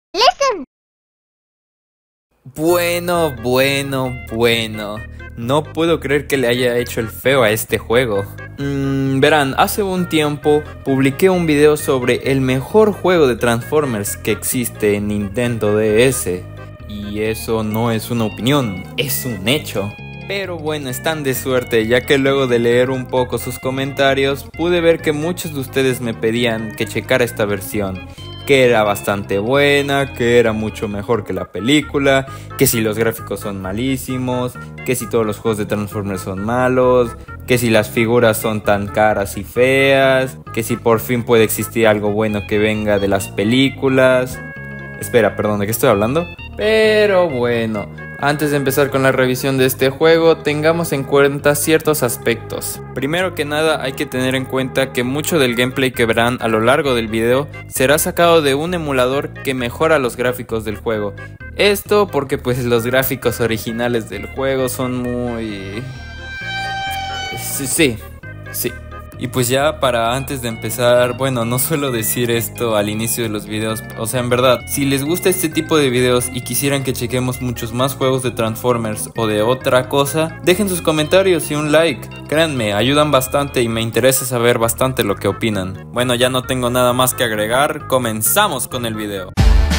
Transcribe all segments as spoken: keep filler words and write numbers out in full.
Listen. Bueno, bueno, bueno. No puedo creer que le haya hecho el feo a este juego. Mm, verán, hace un tiempo publiqué un video sobre el mejor juego de Transformers que existe en Nintendo D S. Y eso no es una opinión, es un hecho. Pero bueno, están de suerte, ya que luego de leer un poco sus comentarios, pude ver que muchos de ustedes me pedían que checara esta versión. Que era bastante buena, que era mucho mejor que la película, que si los gráficos son malísimos, que si todos los juegos de Transformers son malos, que si las figuras son tan caras y feas, que si por fin puede existir algo bueno que venga de las películas. Espera, perdón, ¿de qué estoy hablando? Pero bueno, antes de empezar con la revisión de este juego, tengamos en cuenta ciertos aspectos. Primero que nada, hay que tener en cuenta que mucho del gameplay que verán a lo largo del video será sacado de un emulador que mejora los gráficos del juego. Esto porque pues los gráficos originales del juego son muy... Sí, sí, sí. Y pues ya para antes de empezar, bueno, no suelo decir esto al inicio de los videos, o sea, en verdad, si les gusta este tipo de videos y quisieran que chequemos muchos más juegos de Transformers o de otra cosa, dejen sus comentarios y un like, créanme, ayudan bastante y me interesa saber bastante lo que opinan. Bueno, ya no tengo nada más que agregar, comenzamos con el video.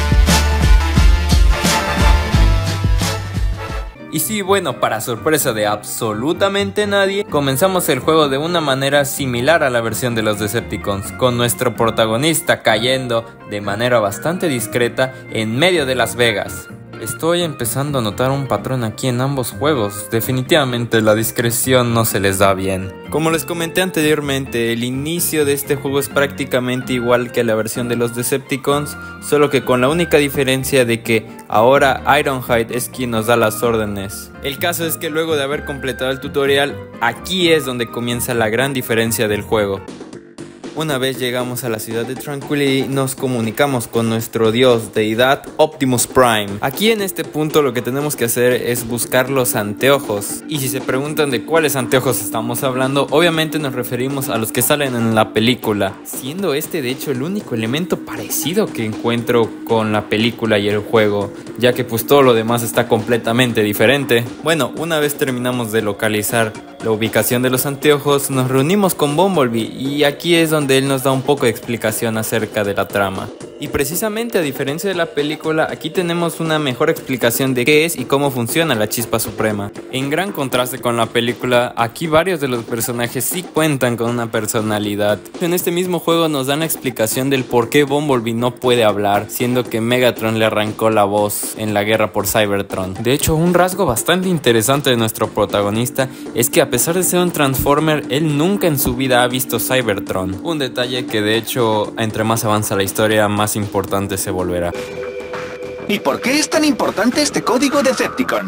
Y sí, bueno, para sorpresa de absolutamente nadie, comenzamos el juego de una manera similar a la versión de los Decepticons, con nuestro protagonista cayendo de manera bastante discreta en medio de Las Vegas. Estoy empezando a notar un patrón aquí en ambos juegos, definitivamente la discreción no se les da bien. Como les comenté anteriormente, el inicio de este juego es prácticamente igual que la versión de los Decepticons, solo que con la única diferencia de que ahora Ironhide es quien nos da las órdenes. El caso es que luego de haber completado el tutorial, aquí es donde comienza la gran diferencia del juego. Una vez llegamos a la ciudad de Tranquility, nos comunicamos con nuestro dios, deidad Optimus Prime. Aquí en este punto lo que tenemos que hacer es buscar los anteojos. Y si se preguntan de cuáles anteojos estamos hablando, obviamente nos referimos a los que salen en la película. Siendo este de hecho el único elemento parecido que encuentro con la película y el juego, ya que pues todo lo demás está completamente diferente. Bueno, una vez terminamos de localizar la ubicación de los anteojos, nos reunimos con Bumblebee y aquí es donde él nos da un poco de explicación acerca de la trama. Y precisamente a diferencia de la película, aquí tenemos una mejor explicación de qué es y cómo funciona la Chispa Suprema. En gran contraste con la película, aquí varios de los personajes sí cuentan con una personalidad. En este mismo juego nos dan la explicación del por qué Bumblebee no puede hablar, siendo que Megatron le arrancó la voz en la guerra por Cybertron. De hecho, un rasgo bastante interesante de nuestro protagonista es que a pesar de ser un Transformer, él nunca en su vida ha visto Cybertron. Un detalle que de hecho, entre más avanza la historia, más importante se volverá. ¿Y por qué es tan importante este código Decepticon?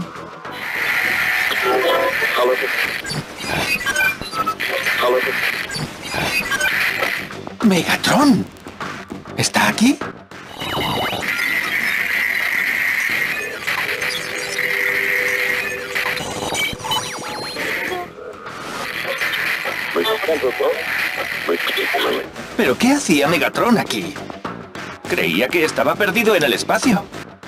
¿Megatron? ¿Está aquí? ¿Pero qué hacía Megatron aquí? Creía que estaba perdido en el espacio.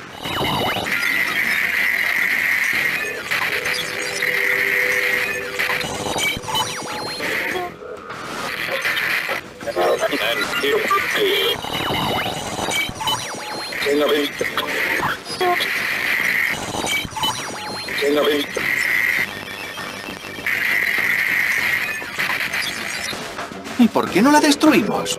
¿Y por qué no la destruimos?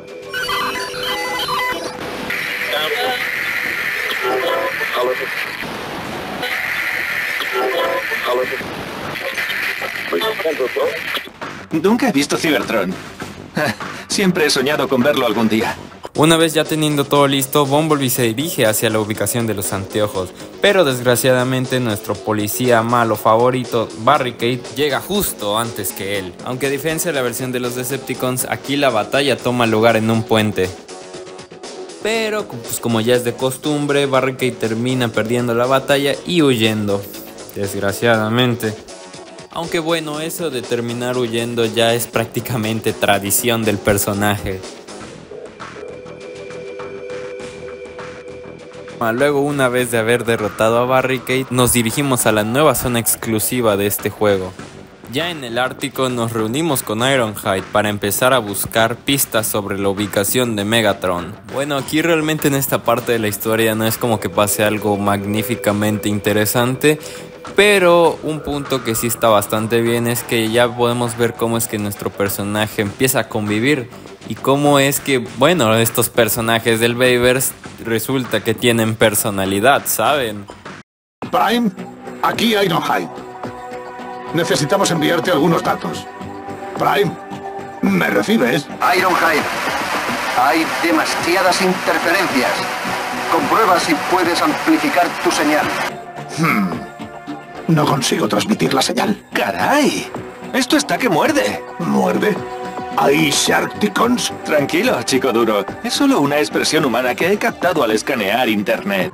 Nunca he visto Cybertron. Siempre he soñado con verlo algún día. Una vez ya teniendo todo listo, Bumblebee se dirige hacia la ubicación de los anteojos, pero desgraciadamente nuestro policía malo favorito, Barricade, llega justo antes que él. Aunque a diferencia de la versión de los Decepticons, aquí la batalla toma lugar en un puente. Pero pues como ya es de costumbre, Barricade termina perdiendo la batalla y huyendo, desgraciadamente. Aunque bueno, eso de terminar huyendo ya es prácticamente tradición del personaje. Luego, una vez de haber derrotado a Barricade, nos dirigimos a la nueva zona exclusiva de este juego. Ya en el Ártico nos reunimos con Ironhide para empezar a buscar pistas sobre la ubicación de Megatron. Bueno, aquí realmente en esta parte de la historia no es como que pase algo magníficamente interesante, pero un punto que sí está bastante bien es que ya podemos ver cómo es que nuestro personaje empieza a convivir y cómo es que, bueno, estos personajes del Bayverse resulta que tienen personalidad, ¿saben? Prime, aquí Ironhide. Necesitamos enviarte algunos datos. Prime, ¿me recibes? Ironhide, hay demasiadas interferencias. Comprueba si puedes amplificar tu señal. Hmm. No consigo transmitir la señal. ¡Caray! Esto está que muerde. ¿Muerde? ¿Hay Sharkticons? Tranquilo, chico duro. Es solo una expresión humana que he captado al escanear internet.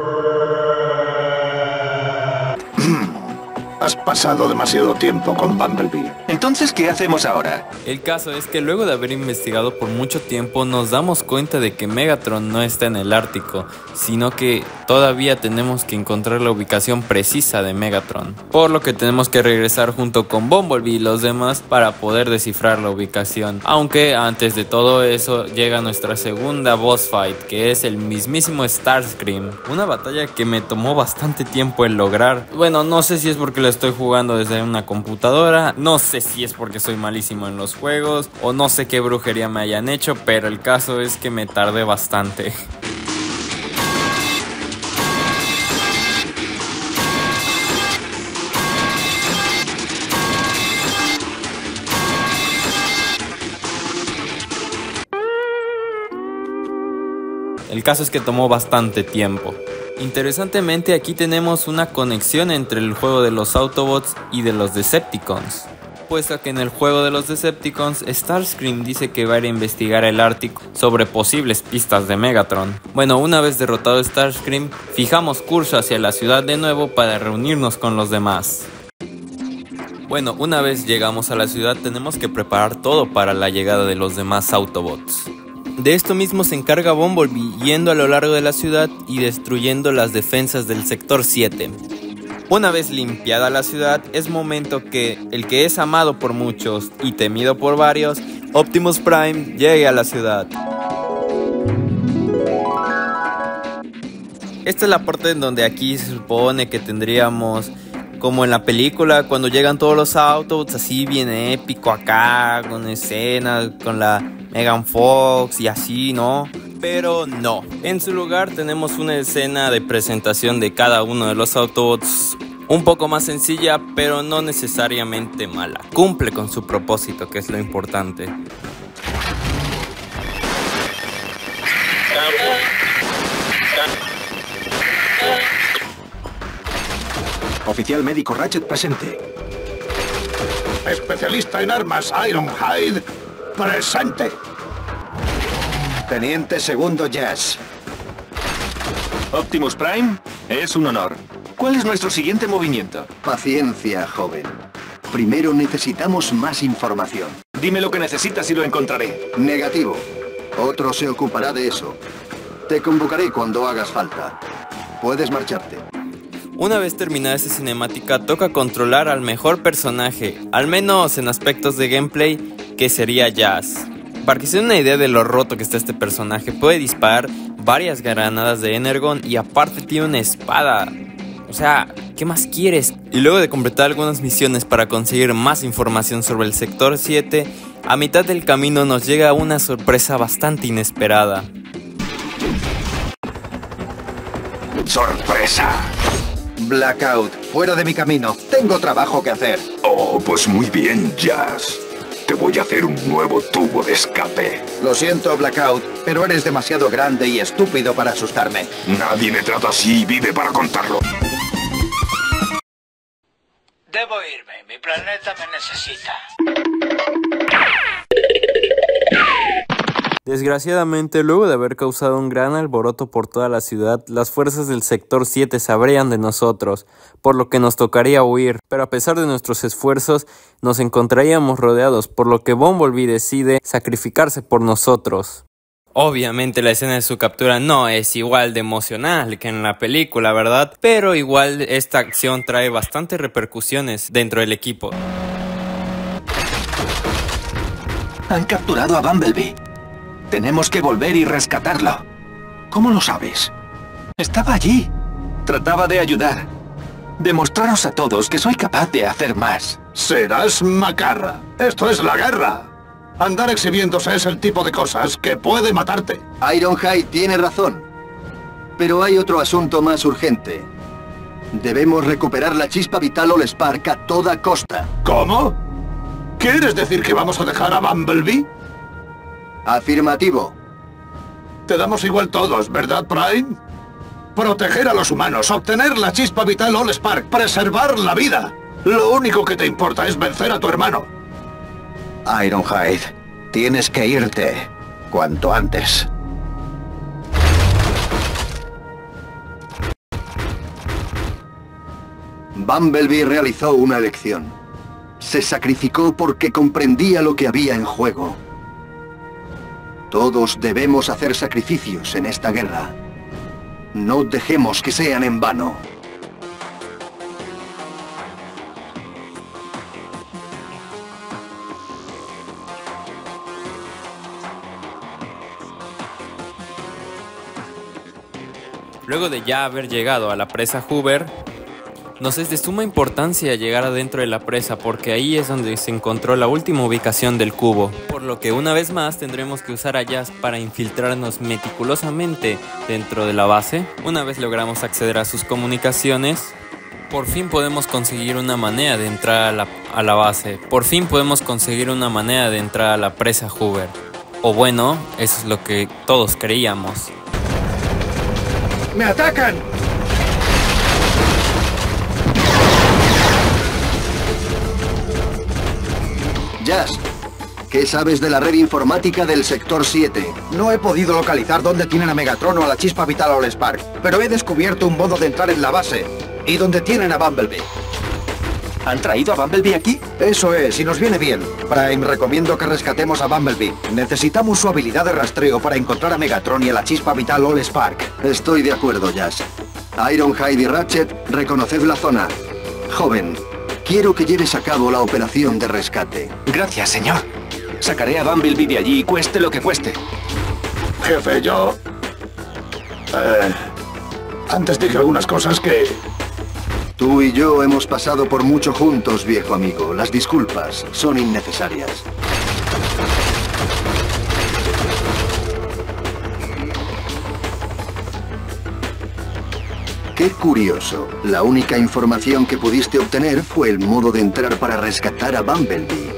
Has pasado demasiado tiempo con Bumblebee. Entonces, ¿qué hacemos ahora? El caso es que luego de haber investigado por mucho tiempo nos damos cuenta de que Megatron no está en el Ártico, sino que todavía tenemos que encontrar la ubicación precisa de Megatron, por lo que tenemos que regresar junto con Bumblebee y los demás para poder descifrar la ubicación. Aunque antes de todo eso llega nuestra segunda boss fight, que es el mismísimo Starscream, una batalla que me tomó bastante tiempo en lograr. Bueno, no sé si es porque lo estoy jugando desde una computadora, no sé si es porque soy malísimo en los juegos o no sé qué brujería me hayan hecho, pero el caso es que me tardé bastante. El caso es que tomó bastante tiempo. Interesantemente, aquí tenemos una conexión entre el juego de los Autobots y de los Decepticons, puesto que en el juego de los Decepticons Starscream dice que va a ir a investigar el Ártico sobre posibles pistas de Megatron. Bueno, una vez derrotado Starscream, fijamos curso hacia la ciudad de nuevo para reunirnos con los demás. Bueno, una vez llegamos a la ciudad tenemos que preparar todo para la llegada de los demás Autobots. De esto mismo se encarga Bumblebee, yendo a lo largo de la ciudad y destruyendo las defensas del sector siete. Una vez limpiada la ciudad, es momento que el que es amado por muchos y temido por varios, Optimus Prime, llegue a la ciudad. Esta es la parte en donde aquí se supone que tendríamos, como en la película, cuando llegan todos los Autobots, así bien épico acá, con escenas, con la Megan Fox y así, ¿no? Pero no. En su lugar tenemos una escena de presentación de cada uno de los Autobots un poco más sencilla, pero no necesariamente mala. Cumple con su propósito, que es lo importante. Oficial médico Ratchet presente. Especialista en armas Ironhide presente. Teniente segundo Jazz. Optimus Prime, es un honor. ¿Cuál es nuestro siguiente movimiento? Paciencia, joven. Primero necesitamos más información. Dime lo que necesitas y lo encontraré. Negativo. Otro se ocupará de eso. Te convocaré cuando hagas falta. Puedes marcharte. Una vez terminada esta cinemática, toca controlar al mejor personaje, al menos en aspectos de gameplay, que sería Jazz. Para que se den una idea de lo roto que está este personaje, puede disparar varias granadas de Energon y aparte tiene una espada. O sea, ¿qué más quieres? Y luego de completar algunas misiones para conseguir más información sobre el sector siete, a mitad del camino nos llega una sorpresa bastante inesperada. ¡Sorpresa! Blackout, fuera de mi camino. Tengo trabajo que hacer. Oh, pues muy bien, Jazz. Te voy a hacer un nuevo tubo de escape. Lo siento, Blackout, pero eres demasiado grande y estúpido para asustarme. Nadie me trata así y vive para contarlo. Debo irme, mi planeta me necesita. Desgraciadamente, luego de haber causado un gran alboroto por toda la ciudad, las fuerzas del sector siete sabrían de nosotros, por lo que nos tocaría huir, pero a pesar de nuestros esfuerzos, nos encontraríamos rodeados, por lo que Bumblebee decide sacrificarse por nosotros. Obviamente la escena de su captura no es igual de emocional que en la película, ¿verdad? Pero igual esta acción trae bastantes repercusiones dentro del equipo. Han capturado a Bumblebee. Tenemos que volver y rescatarlo. ¿Cómo lo sabes? Estaba allí. Trataba de ayudar. Demostraros a todos que soy capaz de hacer más. Serás macarra. Esto es la guerra. Andar exhibiéndose es el tipo de cosas que puede matarte. Ironhide tiene razón. Pero hay otro asunto más urgente. Debemos recuperar la chispa vital Allspark a toda costa. ¿Cómo? ¿Quieres decir que vamos a dejar a Bumblebee? Afirmativo. Te damos igual todos, ¿verdad, Prime? Proteger a los humanos, obtener la chispa vital Allspark, preservar la vida. Lo único que te importa es vencer a tu hermano. Ironhide, tienes que irte cuanto antes. Bumblebee realizó una elección. Se sacrificó porque comprendía lo que había en juego. Todos debemos hacer sacrificios en esta guerra. No dejemos que sean en vano. Luego de ya haber llegado a la presa Hoover, nos es de suma importancia llegar adentro de la presa porque ahí es donde se encontró la última ubicación del cubo, por lo que una vez más tendremos que usar a Jazz para infiltrarnos meticulosamente dentro de la base. Una vez logramos acceder a sus comunicaciones, por fin podemos conseguir una manera de entrar a la, a la base, por fin podemos conseguir una manera de entrar a la presa Hoover. O bueno, eso es lo que todos creíamos. ¡Me atacan! Jazz, ¿qué sabes de la red informática del sector siete? No he podido localizar dónde tienen a Megatron o a la chispa vital Allspark, pero he descubierto un modo de entrar en la base y donde tienen a Bumblebee. ¿Han traído a Bumblebee aquí? Eso es, y nos viene bien. Prime, recomiendo que rescatemos a Bumblebee. Necesitamos su habilidad de rastreo para encontrar a Megatron y a la chispa vital Allspark. Estoy de acuerdo, Jazz. Ironhide y Ratchet, reconoced la zona. Joven, quiero que lleves a cabo la operación de rescate. Gracias, señor. Sacaré a Bumblebee de allí, cueste lo que cueste. Jefe, yo... Eh, antes dije algunas cosas que... Tú y yo hemos pasado por mucho juntos, viejo amigo. Las disculpas son innecesarias. Qué curioso. La única información que pudiste obtener fue el modo de entrar para rescatar a Bumblebee.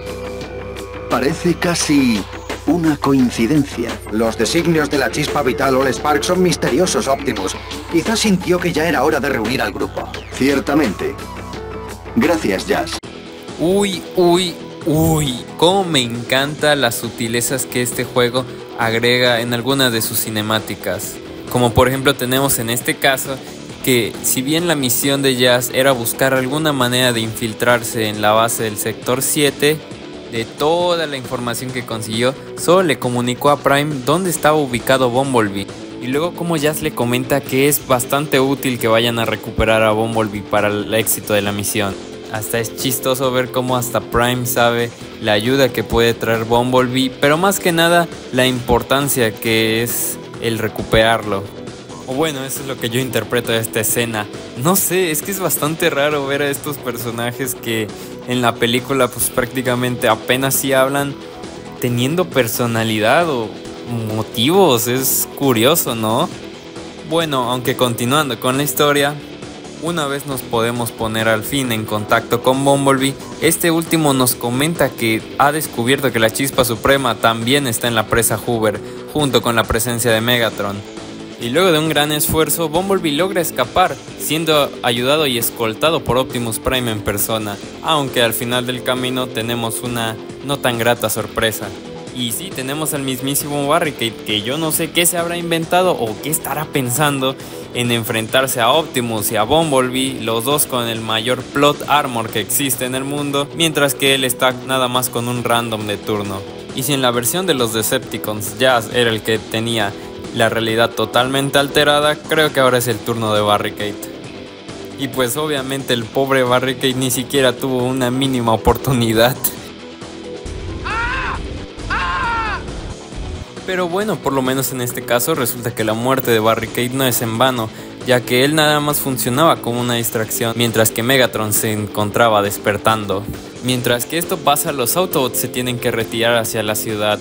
Parece casi una coincidencia. Los designios de la chispa vital Allspark son misteriosos, Optimus. Quizás sintió que ya era hora de reunir al grupo. Ciertamente. Gracias, Jazz. Uy, uy, uy. Cómo me encantan las sutilezas que este juego agrega en algunas de sus cinemáticas. Como por ejemplo tenemos en este caso que si bien la misión de Jazz era buscar alguna manera de infiltrarse en la base del sector siete, de toda la información que consiguió, solo le comunicó a Prime dónde estaba ubicado Bumblebee. Y luego como Jazz le comenta que es bastante útil que vayan a recuperar a Bumblebee para el éxito de la misión. Hasta es chistoso ver cómo hasta Prime sabe la ayuda que puede traer Bumblebee, pero más que nada la importancia que es el recuperarlo. O bueno, eso es lo que yo interpreto de esta escena. No sé, es que es bastante raro ver a estos personajes que en la película pues prácticamente apenas sí hablan, teniendo personalidad o motivos. Es curioso, ¿no? Bueno, aunque continuando con la historia, una vez nos podemos poner al fin en contacto con Bumblebee, este último nos comenta que ha descubierto que la chispa suprema también está en la presa Hoover, junto con la presencia de Megatron. Y luego de un gran esfuerzo, Bumblebee logra escapar, siendo ayudado y escoltado por Optimus Prime en persona, aunque al final del camino tenemos una no tan grata sorpresa. Y sí, tenemos al mismísimo Barricade, que yo no sé qué se habrá inventado o qué estará pensando en enfrentarse a Optimus y a Bumblebee, los dos con el mayor plot armor que existe en el mundo, mientras que él está nada más con un random de turno. Y si en la versión de los Decepticons Jazz era el que tenía la realidad totalmente alterada, creo que ahora es el turno de Barricade. Y pues obviamente el pobre Barricade ni siquiera tuvo una mínima oportunidad. Pero bueno, por lo menos en este caso resulta que la muerte de Barricade no es en vano, ya que él nada más funcionaba como una distracción mientras que Megatron se encontraba despertando. Mientras que esto pasa, los Autobots se tienen que retirar hacia la ciudad.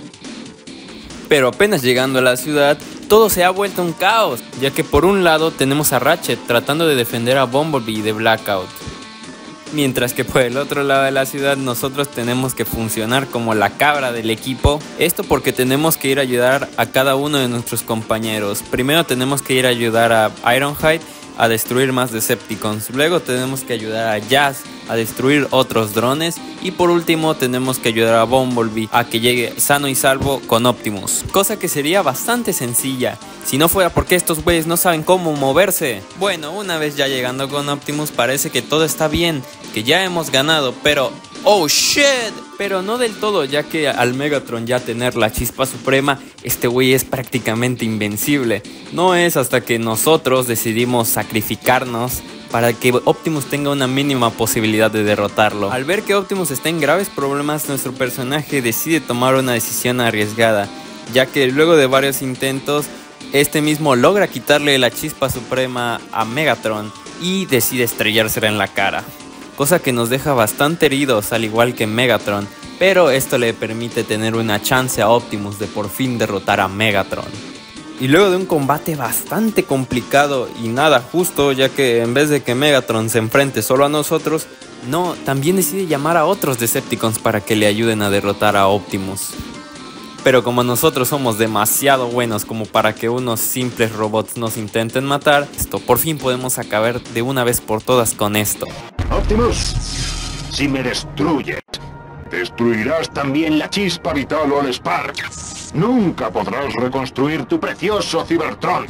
Pero apenas llegando a la ciudad, todo se ha vuelto un caos, ya que por un lado tenemos a Ratchet tratando de defender a Bumblebee de Blackout. Mientras que por el otro lado de la ciudad nosotros tenemos que funcionar como la cabra del equipo. Esto porque tenemos que ir a ayudar a cada uno de nuestros compañeros. Primero tenemos que ir a ayudar a Ironhide a destruir más Decepticons. Luego tenemos que ayudar a Jazz a destruir otros drones. Y por último tenemos que ayudar a Bumblebee a que llegue sano y salvo con Optimus. Cosa que sería bastante sencilla si no fuera porque estos güeyes no saben cómo moverse. Bueno, una vez ya llegando con Optimus parece que todo está bien, que ya hemos ganado, pero ¡oh shit! Pero no del todo, ya que al Megatron ya tener la chispa suprema, este güey es prácticamente invencible. No es hasta que nosotros decidimos sacrificarnos para que Optimus tenga una mínima posibilidad de derrotarlo. Al ver que Optimus está en graves problemas, nuestro personaje decide tomar una decisión arriesgada, ya que luego de varios intentos, este mismo logra quitarle la chispa suprema a Megatron y decide estrellársela en la cara. Cosa que nos deja bastante heridos, al igual que Megatron, pero esto le permite tener una chance a Optimus de por fin derrotar a Megatron. Y luego de un combate bastante complicado y nada justo, ya que en vez de que Megatron se enfrente solo a nosotros, no, también decide llamar a otros Decepticons para que le ayuden a derrotar a Optimus. Pero como nosotros somos demasiado buenos como para que unos simples robots nos intenten matar, esto por fin podemos acabar de una vez por todas con esto. Optimus, si me destruyes, destruirás también la chispa vital All-Spark. Nunca podrás reconstruir tu precioso Cybertron.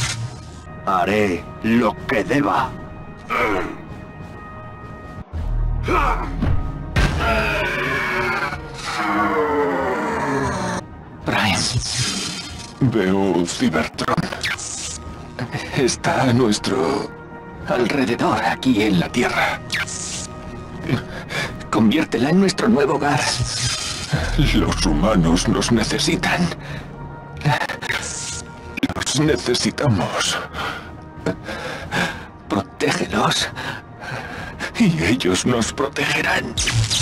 Haré lo que deba. Prime. Veo Cybertron. Está a nuestro alrededor, aquí en la Tierra. Conviértela en nuestro nuevo hogar. Los humanos nos necesitan. Los necesitamos. Protégelos. Y ellos nos protegerán.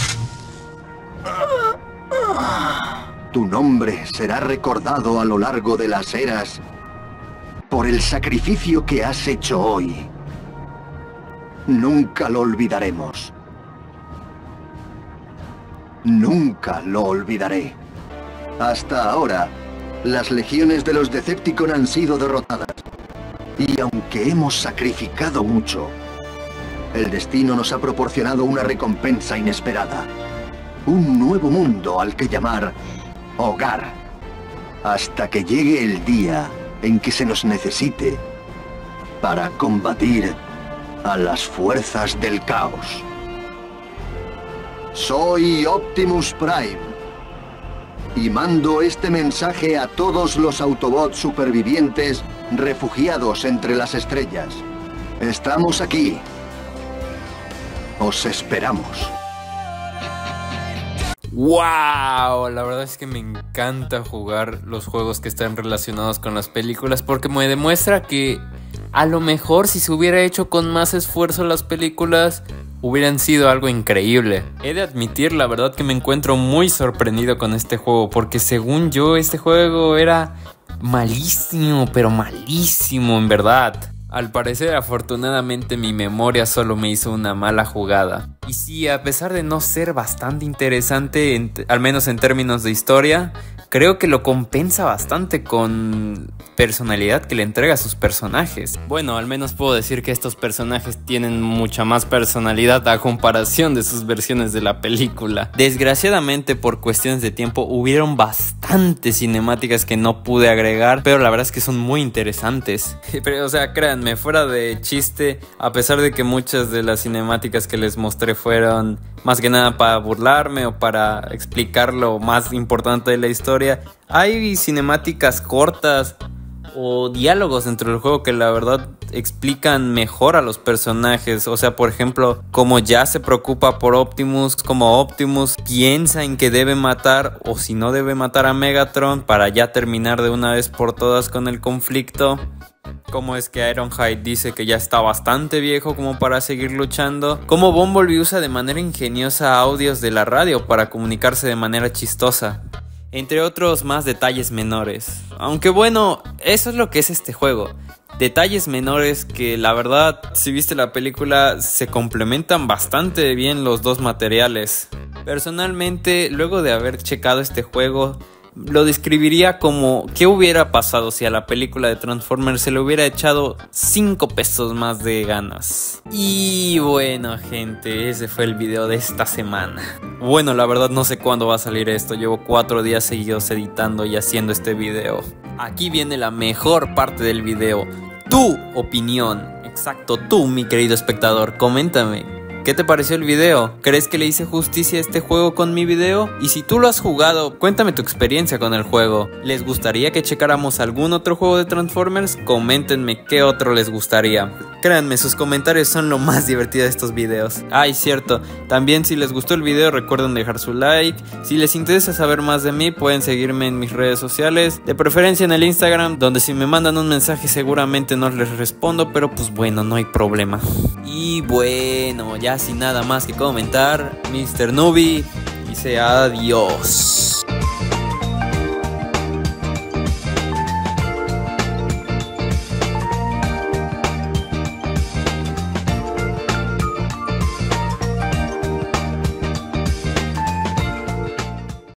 Tu nombre será recordado a lo largo de las eras por el sacrificio que has hecho hoy. Nunca lo olvidaremos. Nunca lo olvidaré. Hasta ahora, las legiones de los Decepticon han sido derrotadas. Y aunque hemos sacrificado mucho, el destino nos ha proporcionado una recompensa inesperada. Un nuevo mundo al que llamar hogar. Hasta que llegue el día en que se nos necesite para combatir a las fuerzas del caos. Soy Optimus Prime y mando este mensaje a todos los Autobots supervivientes refugiados entre las estrellas. Estamos aquí. Os esperamos. ¡Wow! La verdad es que me encanta jugar los juegos que están relacionados con las películas porque me demuestra que a lo mejor si se hubiera hecho con más esfuerzo las películas hubieran sido algo increíble. He de admitir la verdad que me encuentro muy sorprendido con este juego porque según yo este juego era malísimo, pero malísimo en verdad. Al parecer, afortunadamente, mi memoria solo me hizo una mala jugada. Y sí, a pesar de no ser bastante interesante, en, al menos en términos de historia, creo que lo compensa bastante con personalidad que le entrega a sus personajes. Bueno, al menos puedo decir que estos personajes tienen mucha más personalidad a comparación de sus versiones de la película. Desgraciadamente, por cuestiones de tiempo, hubieron bastantes cinemáticas que no pude agregar, pero la verdad es que son muy interesantes. Pero, o sea, créanme, fuera de chiste, a pesar de que muchas de las cinemáticas que les mostré fueron más que nada para burlarme o para explicar lo más importante de la historia. Hay cinemáticas cortas o diálogos dentro del juego que la verdad explican mejor a los personajes. O sea, por ejemplo, como Jazz se preocupa por Optimus, como Optimus piensa en que debe matar o si no debe matar a Megatron para ya terminar de una vez por todas con el conflicto. Cómo es que Ironhide dice que ya está bastante viejo como para seguir luchando. Cómo Bumblebee usa de manera ingeniosa audios de la radio para comunicarse de manera chistosa. Entre otros más detalles menores. Aunque bueno, eso es lo que es este juego. Detalles menores que la verdad, si viste la película, se complementan bastante bien los dos materiales. Personalmente, luego de haber checado este juego, lo describiría como ¿qué hubiera pasado si a la película de Transformers se le hubiera echado cinco pesos más de ganas? Y bueno, gente, ese fue el video de esta semana. Bueno, la verdad no sé cuándo va a salir esto. Llevo cuatro días seguidos editando y haciendo este video. Aquí viene la mejor parte del video. Tu opinión. Exacto, tú, mi querido espectador. Coméntame. ¿Qué te pareció el video? ¿Crees que le hice justicia a este juego con mi video? Y si tú lo has jugado, cuéntame tu experiencia con el juego. ¿Les gustaría que checáramos algún otro juego de Transformers? Coméntenme qué otro les gustaría. Créanme, sus comentarios son lo más divertido de estos videos. Ay, cierto, también si les gustó el video recuerden dejar su like. Si les interesa saber más de mí pueden seguirme en mis redes sociales, de preferencia en el Instagram, donde si me mandan un mensaje seguramente no les respondo, pero pues bueno, no hay problema. Y bueno, ya sin nada más que comentar, mister Nubi dice adiós.